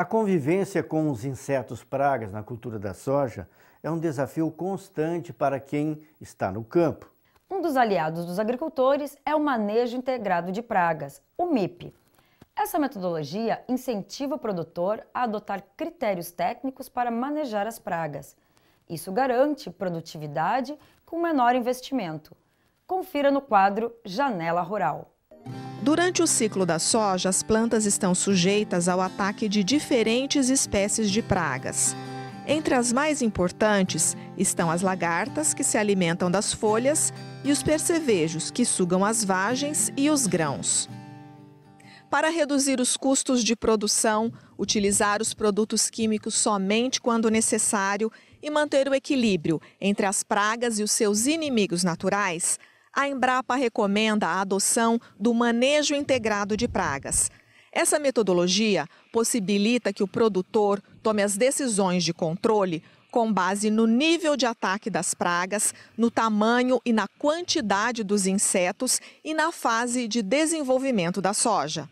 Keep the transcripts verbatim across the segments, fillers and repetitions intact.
convivência com os insetos pragas na cultura da soja é um desafio constante para quem está no campo. Um dos aliados dos agricultores é o manejo integrado de pragas, o M I P. Essa metodologia incentiva o produtor a adotar critérios técnicos para manejar as pragas. Isso garante produtividade com menor investimento. Confira no quadro Janela Rural. Durante o ciclo da soja, as plantas estão sujeitas ao ataque de diferentes espécies de pragas. Entre as mais importantes estão as lagartas, que se alimentam das folhas, e os percevejos, que sugam as vagens e os grãos. Para reduzir os custos de produção, utilizar os produtos químicos somente quando necessário e manter o equilíbrio entre as pragas e os seus inimigos naturais, a Embrapa recomenda a adoção do manejo integrado de pragas. Essa metodologia possibilita que o produtor tome as decisões de controle com base no nível de ataque das pragas, no tamanho e na quantidade dos insetos e na fase de desenvolvimento da soja.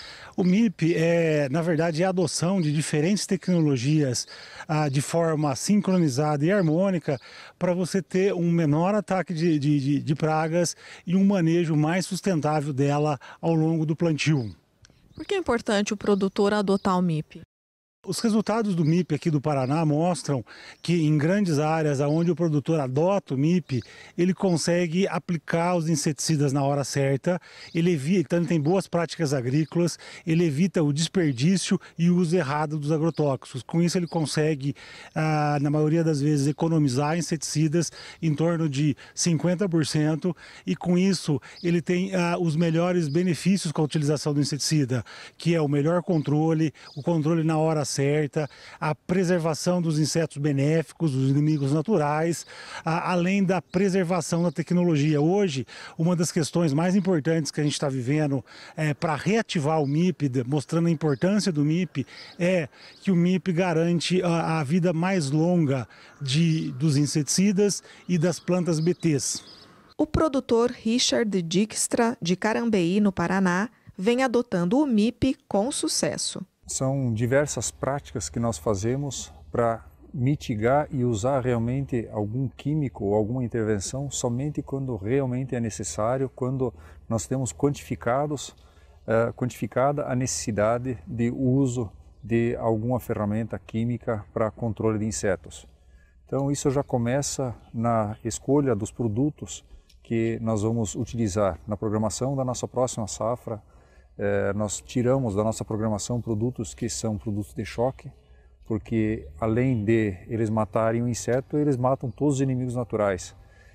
O M I P é, na verdade, é a adoção de diferentes tecnologias ah, de forma sincronizada e harmônica para você ter um menor ataque de, de, de pragas e um manejo mais sustentável dela ao longo do plantio. Por que é importante o produtor adotar o M I P? Os resultados do M I P aqui do Paraná mostram que em grandes áreas onde o produtor adota o M I P, ele consegue aplicar os inseticidas na hora certa, ele evita, então, tem boas práticas agrícolas, ele evita o desperdício e o uso errado dos agrotóxicos. Com isso ele consegue, ah, na maioria das vezes, economizar inseticidas em torno de cinquenta por cento e com isso ele tem ah, os melhores benefícios com a utilização do inseticida, que é o melhor controle, o controle na hora certa, a preservação dos insetos benéficos, dos inimigos naturais, a, além da preservação da tecnologia. Hoje, uma das questões mais importantes que a gente está vivendo é, para reativar o M I P, mostrando a importância do M I P, é que o M I P garante a, a vida mais longa de, dos inseticidas e das plantas B Tês. O produtor Richard Dijkstra, de Carambeí, no Paraná, vem adotando o M I P com sucesso. São diversas práticas que nós fazemos para mitigar e usar realmente algum químico ou alguma intervenção somente quando realmente é necessário, quando nós temos quantificados, uh, quantificada a necessidade de uso de alguma ferramenta química para controle de insetos. Então isso já começa na escolha dos produtos que nós vamos utilizar na programação da nossa próxima safra. É, nós tiramos da nossa programação produtos que são produtos de choque, porque além de eles matarem o inseto, eles matam todos os inimigos naturais.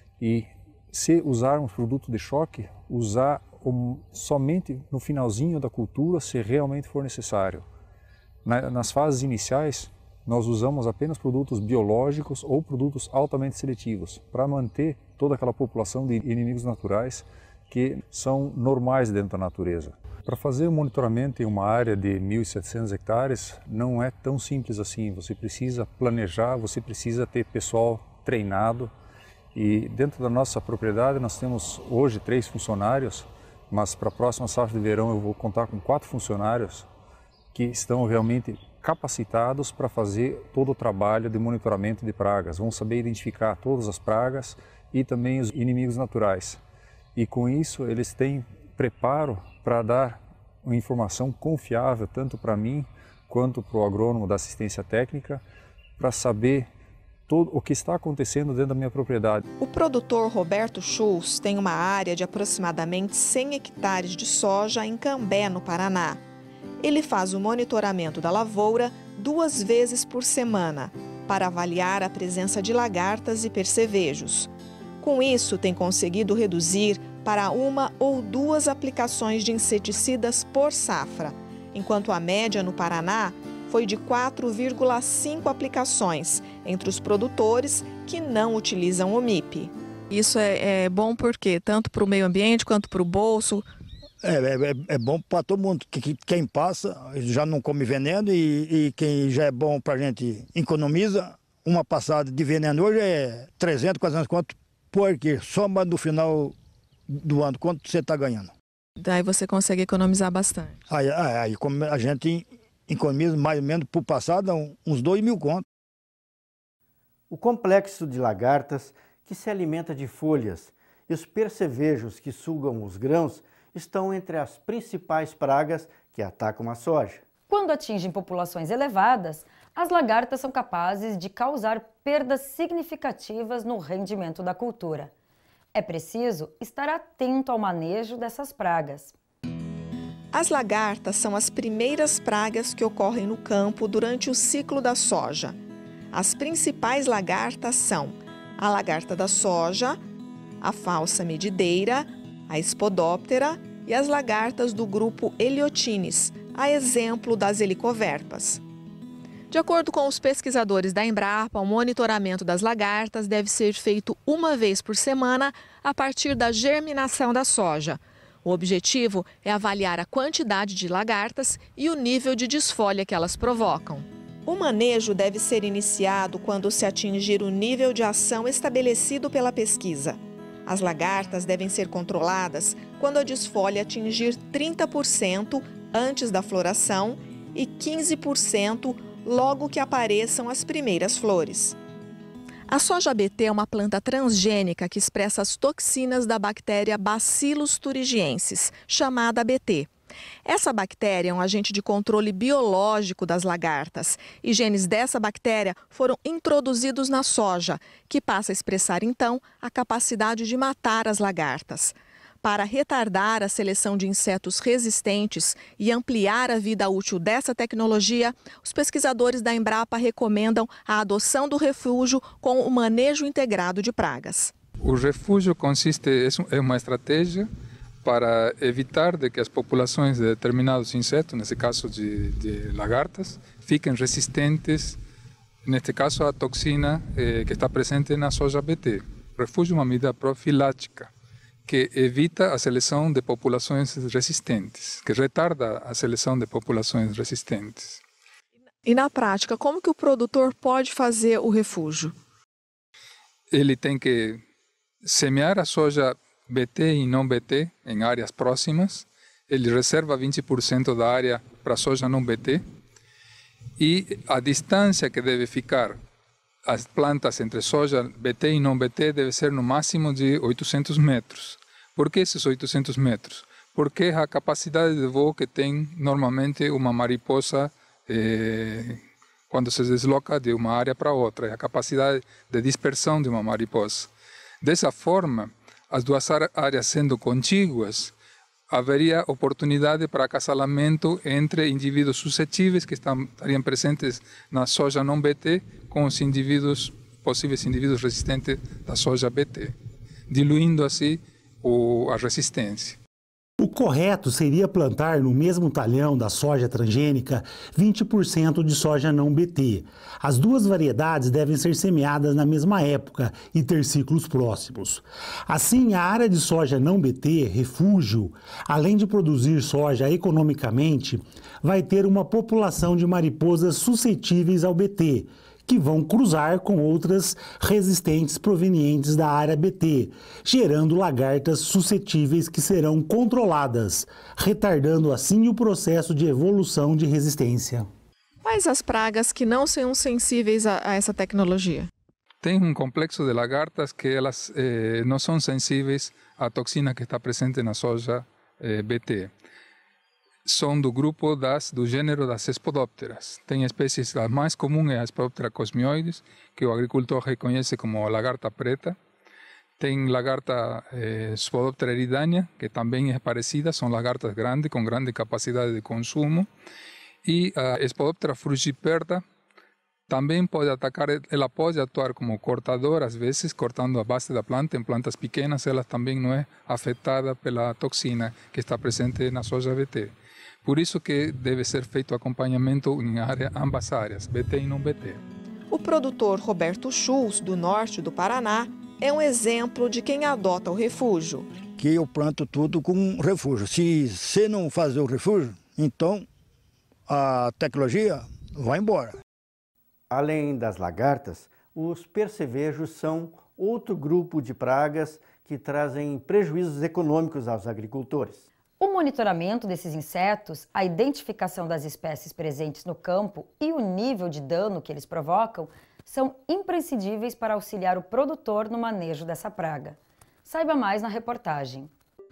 E se usarmos produto de choque, usar um, somente no finalzinho da cultura, se realmente for necessário. Na, nas fases iniciais, nós usamos apenas produtos biológicos ou produtos altamente seletivos, para manter toda aquela população de inimigos naturais que são normais dentro da natureza. Para fazer o monitoramento em uma área de mil e setecentos hectares não é tão simples assim. Você precisa planejar, você precisa ter pessoal treinado. E dentro da nossa propriedade nós temos hoje três funcionários, mas para a próxima safra de verão eu vou contar com quatro funcionários que estão realmente capacitados para fazer todo o trabalho de monitoramento de pragas. Vão saber identificar todas as pragas e também os inimigos naturais. E com isso eles têm preparo para dar uma informação confiável tanto para mim quanto para o agrônomo da assistência técnica, para saber todo o que está acontecendo dentro da minha propriedade. O produtor Roberto Schultz tem uma área de aproximadamente cem hectares de soja em Cambé, no Paraná. Ele faz o monitoramento da lavoura duas vezes por semana, para avaliar a presença de lagartas e percevejos. Com isso, tem conseguido reduzir para uma ou duas aplicações de inseticidas por safra, enquanto a média no Paraná foi de quatro vírgula cinco aplicações entre os produtores que não utilizam o M I P. Isso é, é bom porque tanto para o meio ambiente quanto para o bolso. É, é, é bom para todo mundo. Quem passa já não come veneno e, e quem já é bom para a gente economiza. Uma passada de veneno hoje é trezentos, quatrocentos conto, porque soma no final do ano quanto você está ganhando. Daí você consegue economizar bastante. Aí, aí como a gente economiza mais ou menos por passada uns dois mil contos. O complexo de lagartas, que se alimenta de folhas, e os percevejos, que sugam os grãos, estão entre as principais pragas que atacam a soja. Quando atingem populações elevadas, as lagartas são capazes de causar perdas significativas no rendimento da cultura. É preciso estar atento ao manejo dessas pragas. As lagartas são as primeiras pragas que ocorrem no campo durante o ciclo da soja. As principais lagartas são a lagarta da soja, a falsa medideira, a espodóptera e as lagartas do grupo Heliotines, a exemplo das helicoverpas. De acordo com os pesquisadores da Embrapa, o monitoramento das lagartas deve ser feito uma vez por semana a partir da germinação da soja. O objetivo é avaliar a quantidade de lagartas e o nível de desfolha que elas provocam. O manejo deve ser iniciado quando se atingir o nível de ação estabelecido pela pesquisa. As lagartas devem ser controladas quando a desfolha atingir trinta por cento antes da floração e quinze por cento logo que apareçam as primeiras flores. A soja B T é uma planta transgênica que expressa as toxinas da bactéria Bacillus thuringiensis, chamada B T. Essa bactéria é um agente de controle biológico das lagartas e genes dessa bactéria foram introduzidos na soja, que passa a expressar então a capacidade de matar as lagartas. Para retardar a seleção de insetos resistentes e ampliar a vida útil dessa tecnologia, os pesquisadores da Embrapa recomendam a adoção do refúgio com o manejo integrado de pragas. O refúgio consiste em uma estratégia para evitar de que as populações de determinados insetos, nesse caso de, de lagartas, fiquem resistentes, neste caso à toxina eh, que está presente na soja B T. O refúgio é uma medida profilática que evita a seleção de populações resistentes, que retarda a seleção de populações resistentes. E na prática, como que o produtor pode fazer o refúgio? Ele tem que semear a soja B T e não B T em áreas próximas. Ele reserva vinte por cento da área para soja não B T e a distância que deve ficar as plantas entre soja B T e não B T deve ser no máximo de oitocentos metros. Por que esses oitocentos metros? Porque a capacidade de voo que tem normalmente uma mariposa eh, quando se desloca de uma área para outra, é a capacidade de dispersão de uma mariposa. Dessa forma, as duas áreas sendo contíguas, haveria oportunidade para acasalamento entre indivíduos suscetíveis que estariam presentes na soja não B T com os indivíduos, possíveis indivíduos resistentes da soja B T, diluindo assim o, a resistência. O correto seria plantar no mesmo talhão da soja transgênica vinte por cento de soja não B T. As duas variedades devem ser semeadas na mesma época e ter ciclos próximos. Assim, a área de soja não B T, refúgio, além de produzir soja economicamente, vai ter uma população de mariposas suscetíveis ao B T, que vão cruzar com outras resistentes provenientes da área B T, gerando lagartas suscetíveis que serão controladas, retardando assim o processo de evolução de resistência. Quais as pragas que não são sensíveis a, a essa tecnologia? Tem um complexo de lagartas que elas eh, não são sensíveis à toxina que está presente na soja eh, B T. São do grupo das, do gênero das espodópteras. Tem espécies, a mais comum é a Espodoptera cosmioides, que o agricultor reconhece como lagarta preta. Tem lagarta eh, Espodoptera eridânea, que também é parecida, são lagartas grandes, com grande capacidade de consumo. E a Espodoptera frugiperda também pode atacar, ela pode atuar como cortadora, às vezes, cortando a base da planta. Em plantas pequenas, ela também não é afetada pela toxina que está presente na soja B T. Por isso que deve ser feito acompanhamento em área, ambas áreas, B T e não B T. O produtor Roberto Schultz, do norte do Paraná, é um exemplo de quem adota o refúgio. Que eu planto tudo com refúgio. Se você não fazer o refúgio, então a tecnologia vai embora. Além das lagartas, os percevejos são outro grupo de pragas que trazem prejuízos econômicos aos agricultores. O monitoramento desses insetos, a identificação das espécies presentes no campo e o nível de dano que eles provocam são imprescindíveis para auxiliar o produtor no manejo dessa praga. Saiba mais na reportagem.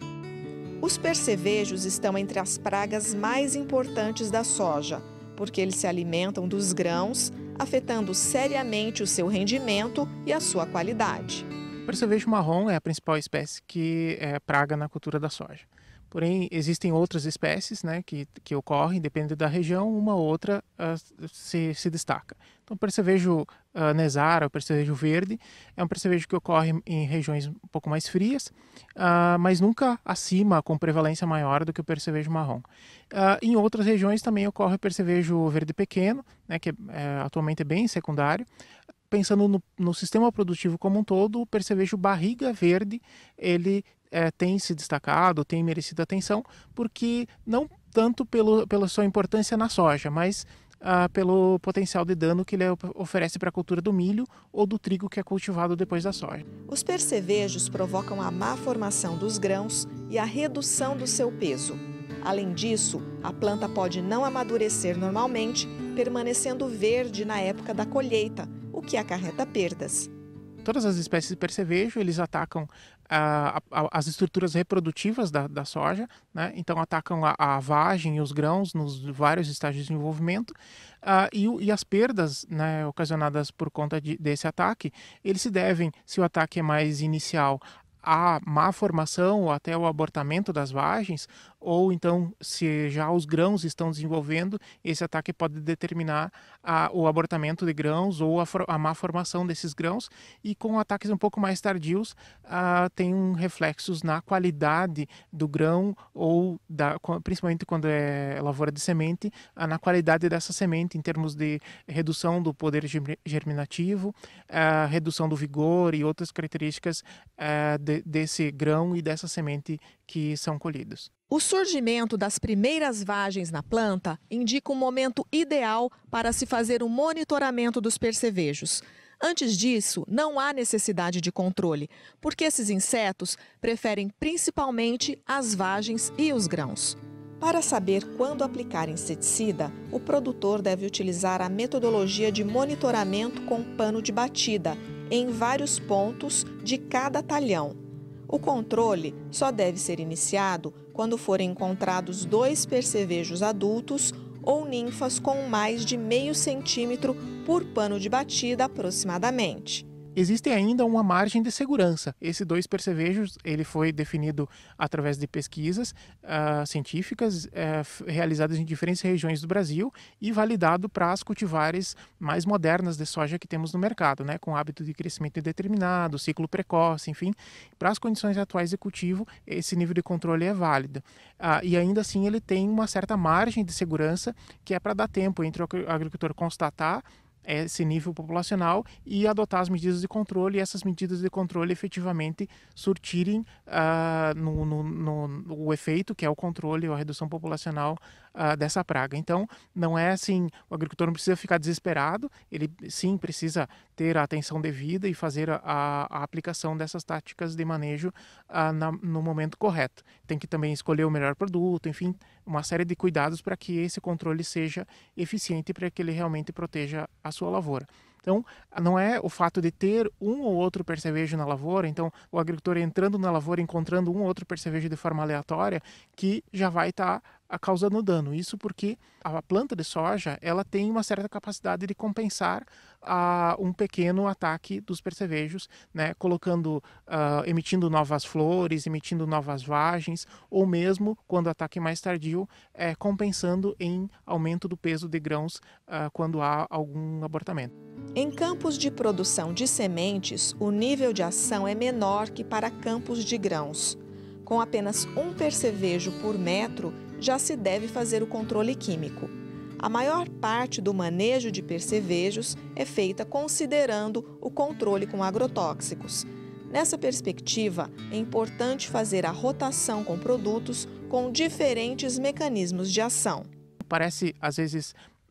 Os percevejos estão entre as pragas mais importantes da soja, porque eles se alimentam dos grãos, afetando seriamente o seu rendimento e a sua qualidade. O percevejo marrom é a principal espécie que é praga na cultura da soja. Porém, existem outras espécies, né, que, que ocorrem, dependendo da região, uma ou outra uh, se, se destaca. Então, o percevejo uh, nesara, o percevejo verde, é um percevejo que ocorre em regiões um pouco mais frias, uh, mas nunca acima, com prevalência maior do que o percevejo marrom. Uh, em outras regiões também ocorre o percevejo verde pequeno, né, que é, atualmente é bem secundário. Pensando no, no sistema produtivo como um todo, o percevejo barriga verde, ele é, tem se destacado, tem merecido atenção, porque não tanto pelo, pela sua importância na soja, mas ah, pelo potencial de dano que ele oferece para a cultura do milho ou do trigo que é cultivado depois da soja. Os percevejos provocam a má formação dos grãos e a redução do seu peso. Além disso, a planta pode não amadurecer normalmente, permanecendo verde na época da colheita, o que acarreta perdas. Todas as espécies de percevejo, eles atacam ah, a, a, as estruturas reprodutivas da, da soja, né? Então atacam a, a vagem e os grãos nos vários estágios de desenvolvimento, ah, e, e as perdas, né, ocasionadas por conta de, desse ataque, eles se devem, se o ataque é mais inicial, a má formação ou até o abortamento das vagens, ou então se já os grãos estão desenvolvendo, esse ataque pode determinar a, o abortamento de grãos ou a, a má formação desses grãos, e com ataques um pouco mais tardios a, tem um reflexos na qualidade do grão, ou da, principalmente quando é lavoura de semente, a, na qualidade dessa semente em termos de redução do poder germinativo, a, redução do vigor e outras características a, de, desse grão e dessa semente que são colhidos. O surgimento das primeiras vagens na planta indica um momento ideal para se fazer o monitoramento dos percevejos. Antes disso, não há necessidade de controle, porque esses insetos preferem principalmente as vagens e os grãos. Para saber quando aplicar inseticida, o produtor deve utilizar a metodologia de monitoramento com pano de batida em vários pontos de cada talhão. O controle só deve ser iniciado quando forem encontrados dois percevejos adultos ou ninfas com mais de meio centímetro por pano de batida aproximadamente. Existe ainda uma margem de segurança. Esses dois percevejos, ele foi definido através de pesquisas uh, científicas uh, realizadas em diferentes regiões do Brasil e validado para as cultivares mais modernas de soja que temos no mercado, né, com hábito de crescimento indeterminado, ciclo precoce, enfim. Para as condições atuais de cultivo, esse nível de controle é válido. Uh, e ainda assim ele tem uma certa margem de segurança que é para dar tempo entre o agricultor constatar esse nível populacional e adotar as medidas de controle, e essas medidas de controle efetivamente surtirem uh, no, no, no, no efeito que é o controle ou a redução populacional uh, dessa praga. Então, não é assim, o agricultor não precisa ficar desesperado, ele sim precisa ter a atenção devida e fazer a, a aplicação dessas táticas de manejo uh, na, no momento correto. Tem que também escolher o melhor produto, enfim, uma série de cuidados para que esse controle seja eficiente, para que ele realmente proteja a sua lavoura. Então, não é o fato de ter um ou outro percevejo na lavoura, então o agricultor entrando na lavoura, encontrando um ou outro percevejo de forma aleatória, que já vai estar tá causando dano. Isso porque a planta de soja, ela tem uma certa capacidade de compensar uh, um pequeno ataque dos percevejos, né, colocando, uh, emitindo novas flores, emitindo novas vagens, ou mesmo, quando o ataque é mais tardio, é, compensando em aumento do peso de grãos uh, quando há algum abortamento. Em campos de produção de sementes, o nível de ação é menor que para campos de grãos. Com apenas um percevejo por metro, já se deve fazer o controle químico. A maior parte do manejo de percevejos é feita considerando o controle com agrotóxicos. Nessa perspectiva, é importante fazer a rotação com produtos com diferentes mecanismos de ação. Parece, às vezes,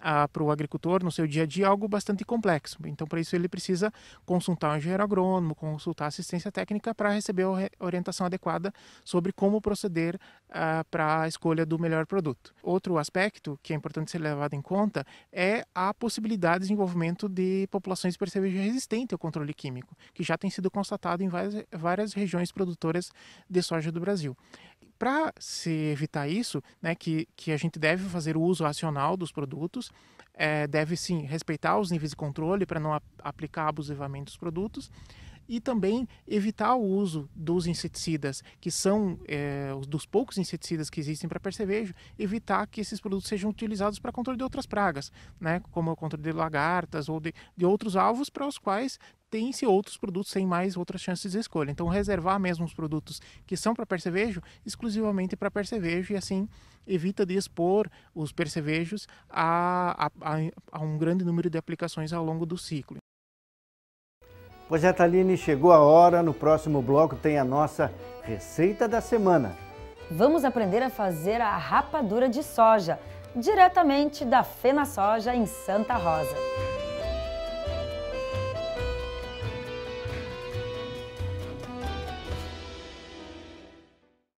ah, para o agricultor no seu dia a dia algo bastante complexo. Então, para isso ele precisa consultar um engenheiro agrônomo, consultar assistência técnica para receber a orientação adequada sobre como proceder ah, para a escolha do melhor produto. Outro aspecto que é importante ser levado em conta é a possibilidade de desenvolvimento de populações de percevejo resistente ao controle químico, que já tem sido constatado em várias, várias regiões produtoras de soja do Brasil. Para se evitar isso, né, que, que a gente deve fazer o uso racional dos produtos, é, deve sim respeitar os níveis de controle para não a, aplicar abusivamente os produtos, e também evitar o uso dos inseticidas, que são é, dos poucos inseticidas que existem para percevejo, evitar que esses produtos sejam utilizados para controle de outras pragas, né, como o controle de lagartas ou de, de outros alvos para os quais tem-se outros produtos sem mais outras chances de escolha. Então, reservar mesmo os produtos que são para percevejo, exclusivamente para percevejo, e assim evita de expor os percevejos a, a, a um grande número de aplicações ao longo do ciclo. Pois é, Thaline, chegou a hora. No próximo bloco tem a nossa receita da semana. Vamos aprender a fazer a rapadura de soja, diretamente da FenaSoja em Santa Rosa.